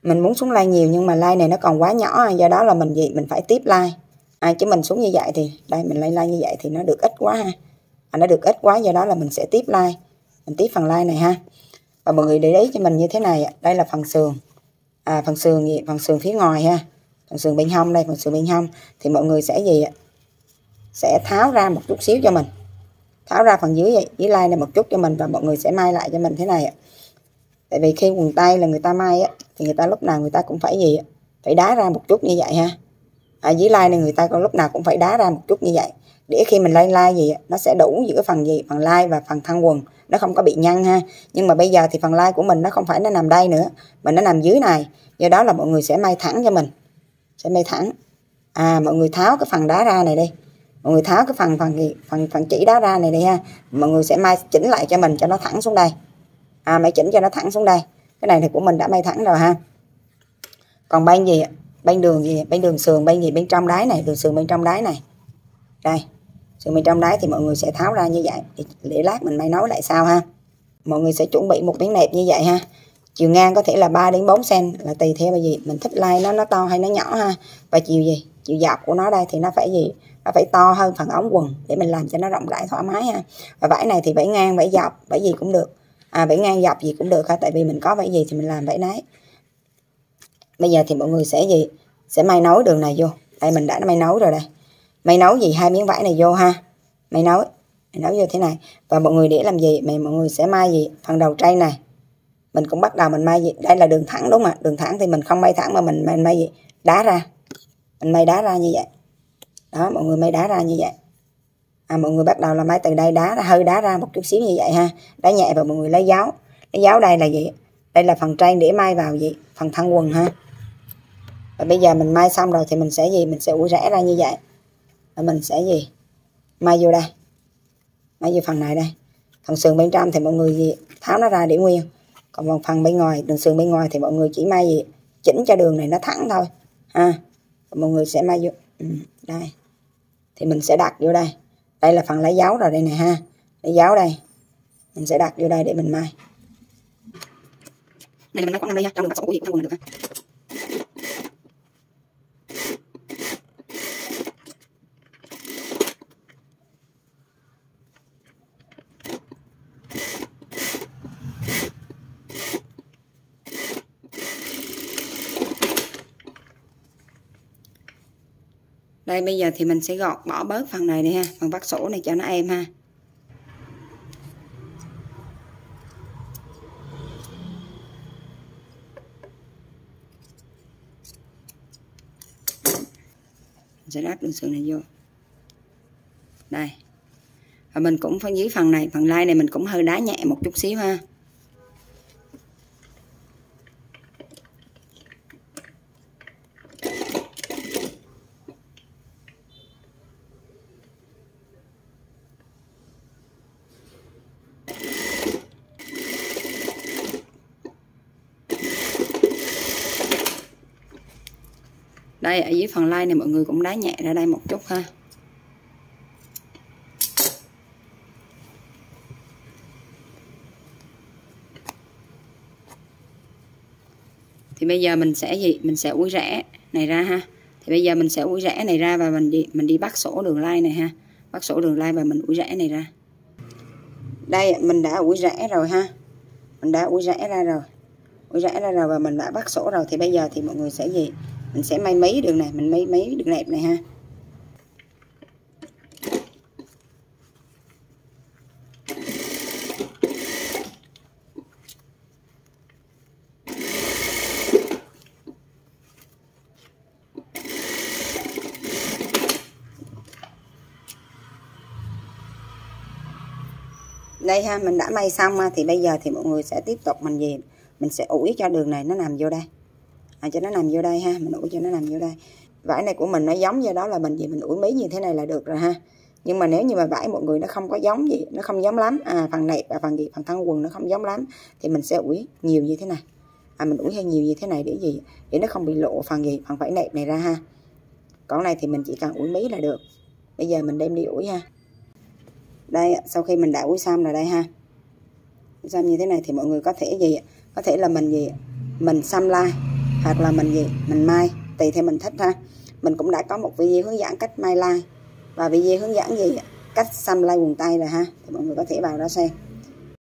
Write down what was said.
Mình muốn xuống like nhiều nhưng mà like này nó còn quá nhỏ, do đó là mình phải tiếp like. Chứ mình xuống như vậy thì đây mình like như vậy thì nó được ít quá ha. Nó được ít quá, do đó là mình sẽ tiếp like. Mình tiếp phần like này ha. Và mọi người để ý cho mình như thế này, đây là phần sườn. Phần sườn phía ngoài ha. Phần sườn bên hông đây, phần sườn bên hông thì mọi người sẽ sẽ tháo ra một chút xíu cho mình. Tháo ra phần dưới like này một chút cho mình, và mọi người sẽ may lại cho mình thế này. Tại vì khi quần tây là người ta may thì người ta lúc nào người ta cũng phải phải đá ra một chút như vậy ha. Dưới like này người ta lúc nào cũng phải đá ra một chút như vậy, để khi mình lên like nó sẽ đủ giữa phần phần like và phần thân quần, nó không có bị nhăn ha. Nhưng mà bây giờ thì phần like của mình nó không phải nó nằm đây nữa, mà nó nằm dưới này, do đó là mọi người sẽ may thẳng cho mình, sẽ may thẳng. Mọi người tháo cái phần đá ra này đi, mọi người tháo cái phần chỉ đá ra này đi ha. Mọi người sẽ may chỉnh lại cho mình cho nó thẳng xuống đây. May chỉnh cho nó thẳng xuống đây. Cái này thì của mình đã may thẳng rồi ha. Còn bên đường sườn bên trong đáy này, đường sườn bên trong đáy này, đây sườn bên trong đáy thì mọi người sẽ tháo ra như vậy để lát mình may nối lại sau ha. Mọi người sẽ chuẩn bị một miếng nẹp như vậy ha. Chiều ngang có thể là 3 đến 4 cm, là tùy theo mình thích like nó to hay nó nhỏ ha. Và chiều dọc của nó đây thì nó phải to hơn phần ống quần để mình làm cho nó rộng rãi thoải mái ha. Và vải này thì vải ngang, vải dọc, vải gì cũng được. Vải ngang dọc gì cũng được ha, tại vì mình có vải gì thì mình làm vải nấy. Bây giờ thì mọi người sẽ may nối đường này vô. Đây mình đã may nối rồi đây. May nối hai miếng vải này vô ha. May nối vô thế này. Và mọi người để làm gì? Mọi người sẽ may phần đầu tray này. Mình cũng bắt đầu mình may đây là đường thẳng đúng không ạ? Đường thẳng thì mình không may thẳng mà mình may đá ra. Mình may đá ra như vậy. Đó, mọi người may đá ra như vậy. Mọi người bắt đầu là may từ đây hơi đá ra một chút xíu như vậy ha. Đá nhẹ và mọi người lấy dấu. Lấy dấu đây là gì? Đây là phần tray để may vào phần thân quần ha. Và bây giờ mình may xong rồi thì mình sẽ mình sẽ ủi rẽ ra như vậy. Và mình sẽ may vô đây. May vô phần này đây. Phần sườn bên trong thì mọi người tháo nó ra để nguyên. Còn phần bên ngoài, đường sườn bên ngoài thì mọi người chỉ may chỉnh cho đường này nó thẳng thôi ha. Mọi người sẽ may vô đây. Thì mình sẽ đặt vô đây. Đây là phần lấy dấu rồi đây nè ha. Lấy dấu đây. Mình sẽ đặt vô đây để mình may. Đây là mình lấy khoảng 5 đây ha, trong đường bắt sổ của gì cũng được ha. Đây bây giờ thì mình sẽ bỏ bớt phần này ha, phần bắt sổ này cho nó êm ha. Mình sẽ đáp đường sườn này vô. Đây. Và mình cũng phần dưới phần này, phần lai này mình cũng hơi đá nhẹ một chút xíu ha. Đây ở dưới phần lai này mọi người cũng đá nhẹ ra đây một chút ha. Thì bây giờ mình sẽ ủi rẽ này ra ha. Thì bây giờ mình sẽ ủi rẽ này ra và mình đi bắt sổ đường lai này ha. Bắt sổ đường lai và mình ủi rẽ này ra. Đây mình đã ủi rẽ rồi ha. Mình đã ủi rẽ ra rồi. Ủi rẽ ra rồi và mình đã bắt sổ rồi, thì bây giờ thì mọi người sẽ mình sẽ may mấy đường này, mình may mấy đường nẹp này ha. Đây ha, mình đã may xong ha, thì bây giờ thì mọi người sẽ tiếp tục mình sẽ ủi cho đường này nó nằm vô đây. Cho nó nằm vô đây ha, mình ủi cho nó nằm vô đây. Vải này của mình nó giống, do đó là mình ủi mí như thế này là được rồi ha. Nhưng mà nếu như mà vải mọi người nó không có giống nó không giống lắm, phần nẹp và phần thân quần nó không giống lắm thì mình sẽ ủi nhiều như thế này. Mình ủi hơi nhiều như thế này để nó không bị lộ phần vải nẹp này ra ha. Còn này thì mình chỉ cần ủi mí là được. Bây giờ mình đem đi ủi ha. Đây, sau khi mình đã ủi xong rồi đây ha. Xong như thế này thì mọi người có thể là mình xăm lai hoặc là mình gì mình may tùy theo mình thích ha. Mình cũng đã có một video hướng dẫn cách may like và video hướng dẫn gì cách xăm like quần tây rồi ha, thì mọi người có thể vào đó xem.